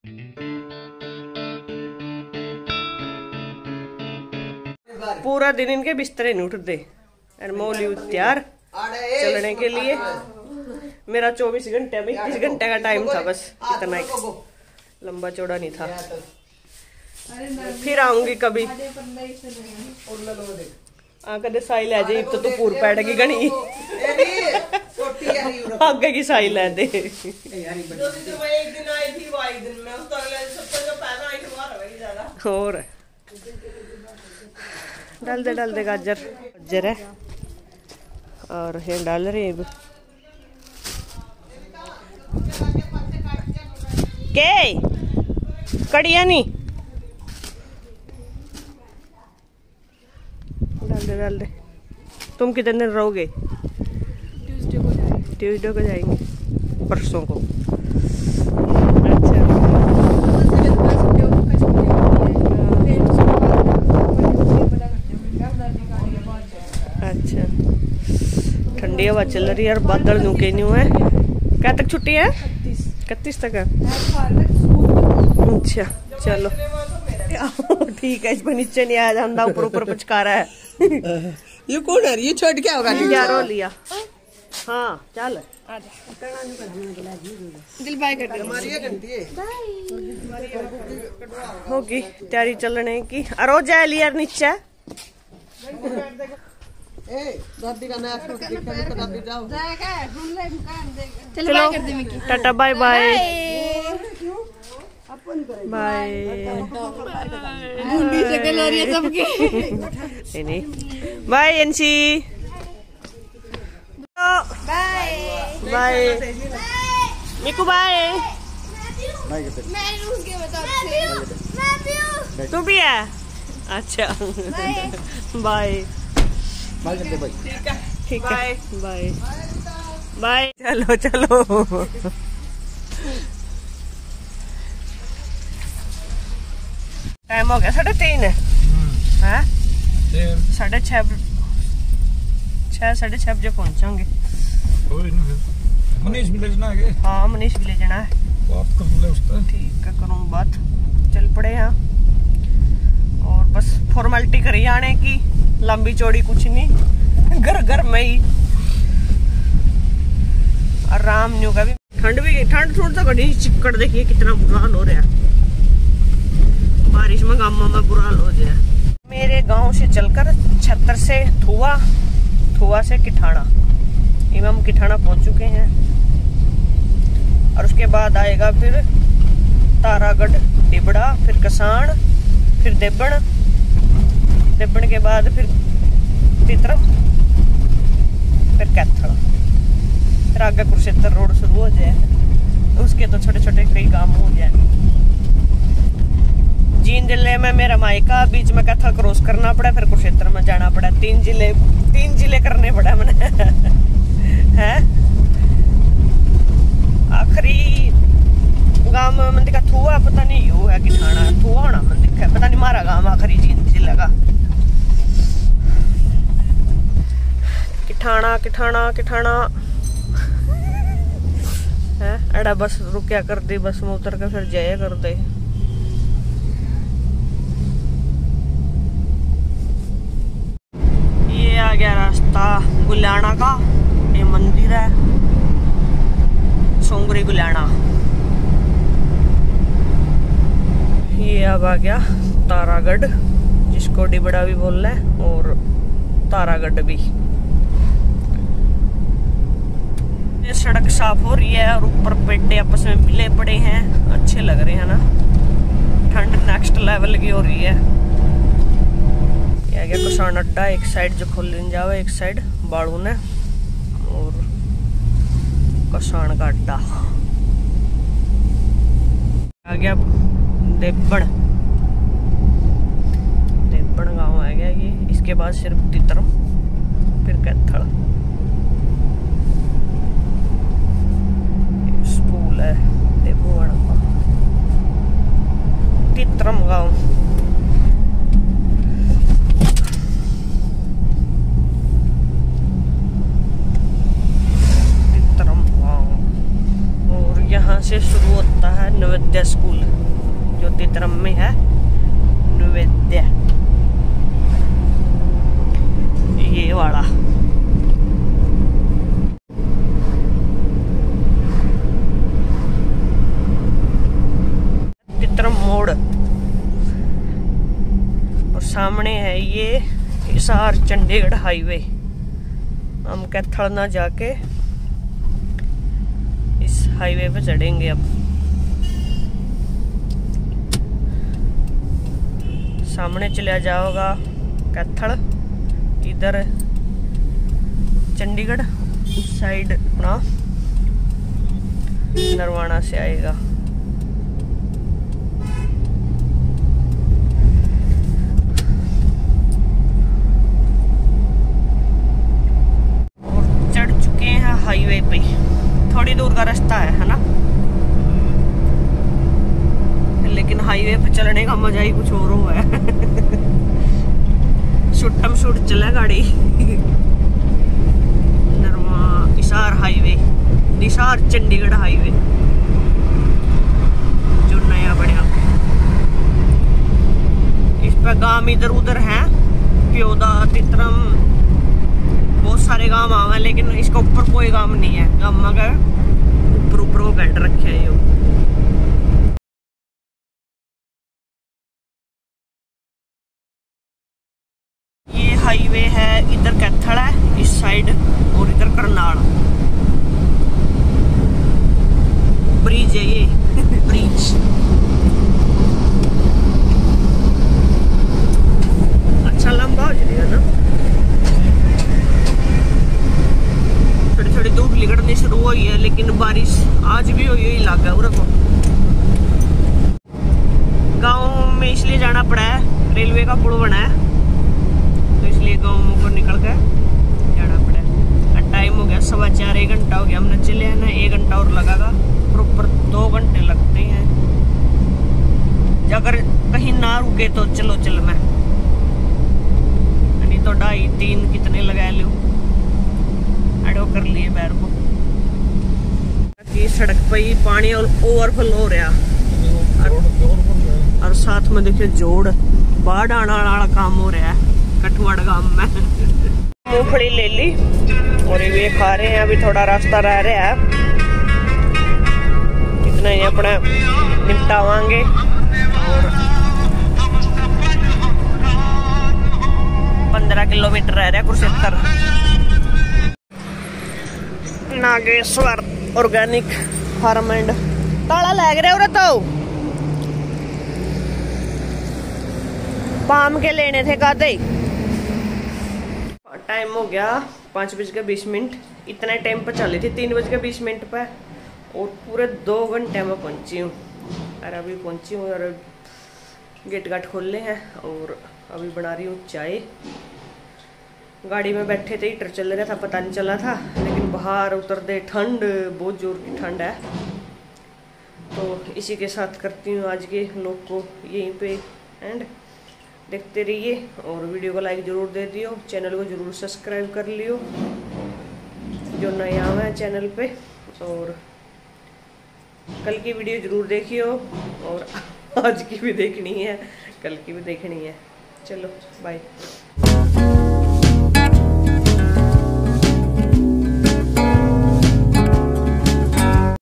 पूरा दिन इनके बिस्तरे नहीं उठते। मौली तैयार चलने के लिए। मेरा 24 घंटे में 21 घंटे का टाइम था, बस इतना ही, लंबा चौड़ा नहीं था। फिर आऊंगी कभी। कदे साई लै जाए तो तू पूर पैड़ेगी घनी। आगे की साई लै दे। और डाल दे गाजर है और ये डाल रहे के कड़िया नहीं। डाल दे। तुम कितने दिन रहोगे? ट्यूसडे को जाएंगे, परसों को। अच्छा, ठंडी हवा चल रही है और बादल नुके नहीं हुए। क्या तक छुट्टी है? 31 तक है। अच्छा चलो ठीक है। इसमें नीचे नहीं आया जाता, ऊपर ऊपर पुचकारा है। ये कौन है? ये छोड़ क्या होगा? रो लिया। हाँ चल दिल बाय कर होगी तैयारी चलने की। अरो जाए लिया नीचे। चलो टाटा बाय बाय बाय। नहीं बाय एनसी बाय बाय मिकू बाय। तू भी है? अच्छा बाय ठीक है बाय बाय। चलो टाइम हो गया 3:30 है। 6:30 बजे पहुंचेंगे। मनीष भी ले जाना है। हाँ मनीष भी ले जाना है। बात कर ले उससे। ठीक है करूँ बात। चल पड़े यहाँ और बस फॉर्मेलिटी करी आने की, लंबी चौड़ी कुछ नहीं, घर में ही आराम नहीं होगा। ठंड थोड़ा सा घटी। चिक्कड़ देखिए कितना बुरा हाल हो रहा है। बारिश में गाँव में बुरा हाल हो गया। मेरे गांव से चलकर छत्तर से थुआ से किठाना, हम किठाना पहुंच चुके हैं। और उसके बाद आएगा फिर तारागढ़, डिबड़ा, फिर कसान, फिर देबन के बाद फिर तितरम, फिर कैथल, फिर आगे कुरुक्षेत्र रोड शुरू हो जाए। उसके तो छोटे छोटे कई काम हो जाए। जींद जिले में मेरा मायका, बीच में कैथल क्रॉस करना पड़ा, फिर कुरुक्षेत्र में जाना पड़ा। 3 जिले करने पड़ा मैंने। है आखिरी गांव में दिखा थुआ, पता नहीं यो है कि ठाणा थुआ होना मन दिखा, पता नहीं मारा गांव आखिरी जींद जिले का। किठाना है। एड़ा बस रुकिया कर दी, बस में उतर के फिर जाया कर दे। ये आ गया रास्ता गुलाना का। ये मंदिर है सोंगरी गुलाना। ये अब आ गया तारागढ़, जिसको डिबड़ा भी बोल रहे हैं और तारागढ़ भी। ये सड़क साफ हो रही है और ऊपर पेड़े आपस में मिले पड़े हैं, अच्छे लग रहे हैं ना। ठंड नेक्स्ट लेवल की हो रही है। ये आ गया किसान अड्डा, एक साइड जो खोल जाओ, एक साइड बाड़ू ने और किसान का अड्डा। आ गया देबन गांव आ गया ये। इसके बाद सिर्फ तितरम, फिर कैथल। स्कूल है देवगढ़ का, तितरम गांव। तितरम गांव और यहाँ से शुरू होता है नवोदय स्कूल। जो तितरम में है नैवेद्य, ये वाला। तितरम मोड़ और सामने है ये हिसार चंडीगढ़ हाईवे। हम कैथल ना जाके इस हाईवे पे चढ़ेंगे अब। सामने चला जाओगा कैथल, इधर चंडीगढ़, उस साइड अपना नरवाना से आएगा। और चढ़ चुके हैं हाईवे पे, थोड़ी दूर का रास्ता है ना, लेकिन हाईवे पे चलने का मजा ही कुछ और हुआ है। शुटम शुट चला गाड़ी। नरमा हिसार हाईवे, हिसार चंडीगढ़ हाईवे जो नया बढ़िया। इस पे गांव इधर उधर हैं, प्योदा, तितरम, बहुत सारे गांव आवे, लेकिन इसके ऊपर कोई गांव नहीं है। गांव का ऊपर ऊपर को बैठ रखे हैं यो। हाईवे है, इधर कैथल है इस साइड, और इधर करनाल। ब्रिज है ये, ब्रिज। अच्छा लंबा हो जाएगा ना। थोड़ी थोड़ी धूप निकलनी शुरू हुई है, लेकिन बारिश आज भी हुई हुई लग है। गाँव में इसलिए जाना पड़ा है, रेलवे का पुल बना है, इसलिए गाँव को निकल कर जाना पड़ा। टाइम हो गया 4:15, 1 घंटा हो गया हमने चले हैं ना। 1 घंटा और लगेगा, प्रॉपर 2 घंटे लगते हैं। अगर कहीं ना रुके तो चलो चल मैं, नहीं तो 2.5-3 कितने लगा लो, एडो कर लिए पैर को। सड़क पे ही पानी ओवरफ्लो हो रहा, और साथ में देखिए जोड़ बाढ़ आने वाला काम हो रहा है कठवाड़ गांव में। मूंगफली ले ली और ये खा रहे हैं। अभी थोड़ा रास्ता रह रहा है, इतना ही अपना निपटावांगे। और 15 किलोमीटर रह रहा है Kurukshetra. Nageshwar organic farm and ताला लग रहा है। तो पाम के लेने थे काते। टाइम हो गया 5:20। इतना टाइम पर चली थी 3:20 पे, और पूरे 2 घंटे में पहुंची हूँ। और अभी पहुंची हूँ और गेट गाट खोले हैं, और अभी बना रही हूँ चाय। गाड़ी में बैठे थे, हीटर चल रहा था, पता नहीं चला था, लेकिन बाहर उतरते ठंड, बहुत जोर की ठंड है। तो इसी के साथ करती हूँ आज के व्लॉग को यहीं पे एंड। देखते रहिए और वीडियो को लाइक ज़रूर दे दियो, चैनल को ज़रूर सब्सक्राइब कर लियो जो नया आया है चैनल पे। और कल की वीडियो ज़रूर देखियो, और आज की भी देखनी है, कल की भी देखनी है। चलो बाय।